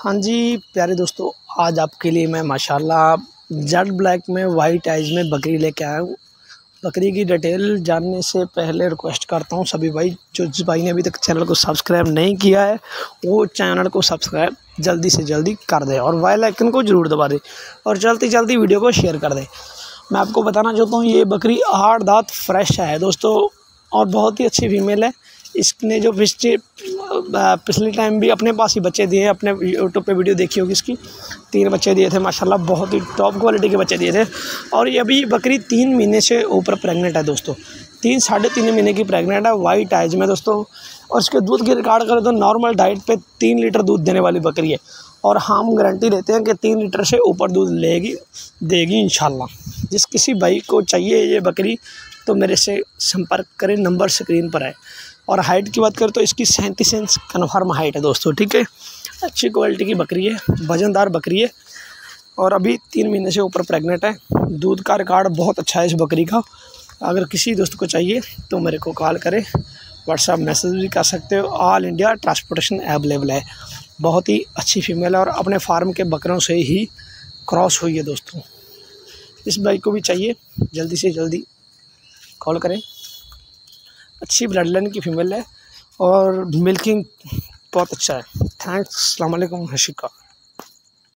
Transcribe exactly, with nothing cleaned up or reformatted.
हाँ जी प्यारे दोस्तों, आज आपके लिए मैं माशाल्लाह जेड ब्लैक में वाइट आइज में बकरी लेके आया हूँ। बकरी की डिटेल जानने से पहले रिक्वेस्ट करता हूँ सभी भाई, जो जिस भाई ने अभी तक चैनल को सब्सक्राइब नहीं किया है वो चैनल को सब्सक्राइब जल्दी से जल्दी कर दे और बेल आइकन को ज़रूर दबा दे और जल्दी जल्दी वीडियो को शेयर कर दे। मैं आपको बताना चाहता हूँ ये बकरी आठ दांत फ्रेश है दोस्तों और बहुत ही अच्छी फीमेल है। इसने जो पिछले पिछले टाइम भी अपने पास ही बच्चे दिए, अपने यूट्यूब पे वीडियो देखी होगी, इसकी तीन बच्चे दिए थे माशाल्लाह, बहुत ही टॉप क्वालिटी के बच्चे दिए थे। और ये अभी बकरी तीन महीने से ऊपर प्रेग्नेंट है दोस्तों, तीन साढ़े तीन महीने की प्रेग्नेंट है, वाइट आइज में दोस्तों। और इसके दूध की रिकॉर्ड करें तो नॉर्मल डाइट पे तीन लीटर दूध देने वाली बकरी है और हम गारंटी देते हैं कि तीन लीटर से ऊपर दूध लेगी देगी इंशाल्लाह। जिस किसी भाई को चाहिए ये बकरी तो मेरे से संपर्क करें, नंबर स्क्रीन पर है। और हाइट की बात करें तो इसकी सैंतीस इंच कन्फर्म हाइट है दोस्तों, ठीक है। अच्छी क्वालिटी की बकरी है, वजनदार बकरी है और अभी तीन महीने से ऊपर प्रेग्नेंट है। दूध का रिकॉर्ड बहुत अच्छा है इस बकरी का। अगर किसी दोस्त को चाहिए तो मेरे को कॉल करें, व्हाट्सएप मैसेज भी कर सकते हो। ऑल इंडिया ट्रांसपोर्टेशन अवेलेबल है। बहुत ही अच्छी फीमेल है और अपने फार्म के बकरों से ही क्रॉस हुई है दोस्तों। इस भाई को भी चाहिए जल्दी से जल्दी कॉल करें। अच्छी ब्लड लाइन की फीमेल है और मिल्किंग बहुत अच्छा है। थैंक्स, अस्सलाम वालेकुम, हशिका।